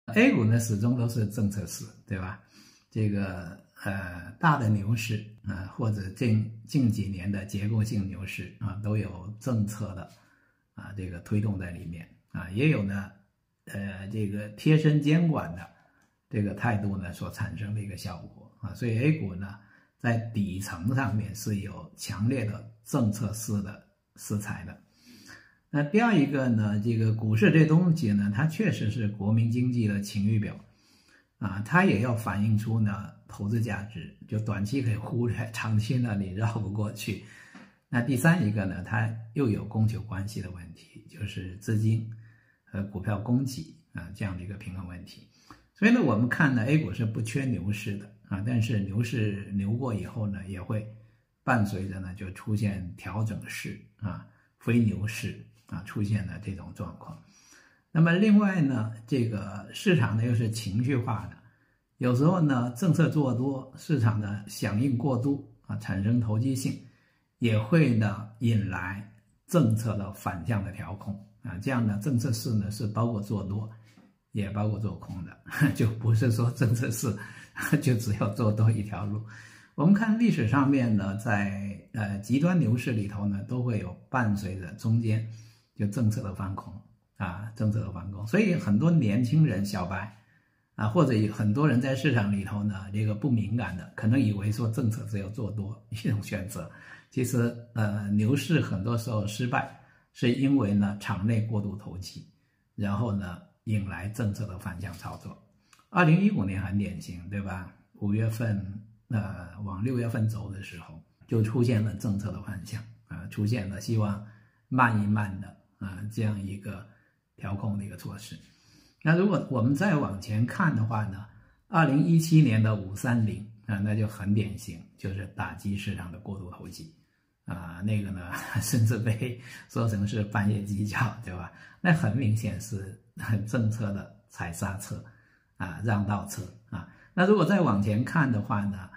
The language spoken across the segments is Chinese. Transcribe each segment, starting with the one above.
A 股呢始终都是政策市，对吧？这个大的牛市或者近几年的结构性牛市都有政策的这个推动在里面也有呢这个贴身监管的这个态度呢所产生的一个效果所以 A 股呢在底层上面是有强烈的政策式的色彩的。那第二一个呢，这个股市这东西呢，它确实是国民经济的晴雨表它也要反映出呢投资价值，就短期可以忽略，长期呢你绕不过去。那第三一个呢，它又有供求关系的问题，就是资金和股票供给这样的一个平衡问题。所以呢，我们看呢 A 股是不缺牛市的但是牛市牛过以后呢，也会伴随着呢就出现调整市非牛市出现了这种状况。那么另外呢，这个市场呢又是情绪化的，有时候呢政策做多，市场的响应过度产生投机性，也会呢引来政策的反向的调控这样的政策市呢是包括做多也包括做空的，就不是说政策市就只有做多一条路。我们看历史上面呢，在极端牛市里头呢，都会有伴随着中间就政策的翻空政策的翻空，所以很多年轻人小白或者有很多人在市场里头呢，这个不敏感的，可能以为说政策只有做多一种选择。其实牛市很多时候失败，是因为呢场内过度投机，然后呢引来政策的反向操作。2015年很典型，对吧？5月份往6月份走的时候，就出现了政策的反向出现了希望慢一慢的这样一个调控的一个措施。那如果我们再往前看的话呢，2017年的530那就很典型，就是打击市场的过度投机那个呢甚至被说成是半夜鸡叫，对吧？那很明显是政策的踩刹车让道车那如果再往前看的话呢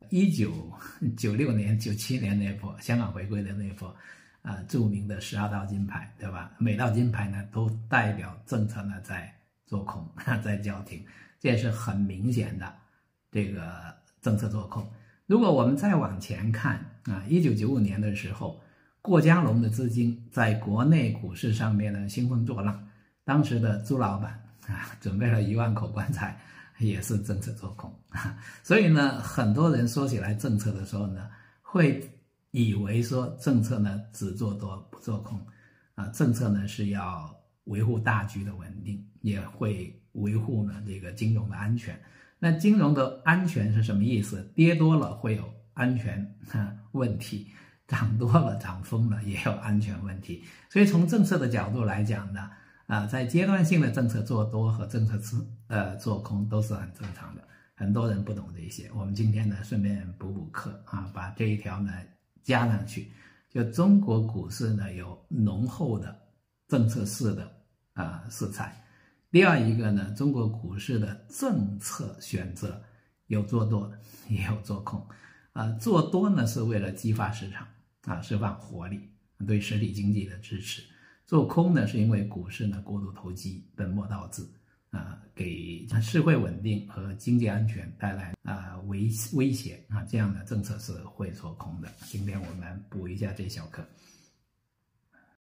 ，1996年、97年那波香港回归的那波著名的12道金牌，对吧？每道金牌呢都代表政策呢在做空在叫停，这也是很明显的这个政策做空。如果我们再往前看1995年的时候，过江龙的资金在国内股市上面呢兴风作浪，当时的朱老板准备了1万口棺材，也是政策做空所以呢很多人说起来政策的时候呢，会以为说政策呢只做多不做空政策呢是要维护大局的稳定，也会维护呢这个金融的安全。那金融的安全是什么意思？跌多了会有安全问题，涨多了涨疯了也有安全问题。所以从政策的角度来讲呢在阶段性的政策做多和政策做空都是很正常的，很多人不懂这些。我们今天呢顺便补课把这一条呢加上去，就中国股市呢有浓厚的政策式的色彩。第二一个呢，中国股市的政策选择有做多也有做空做多呢是为了激发市场释放活力，对实体经济的支持。做空呢是因为股市呢过度投机，本末倒置给社会稳定和经济安全带来威胁这样的政策是会做空的。今天我们补一下这小课。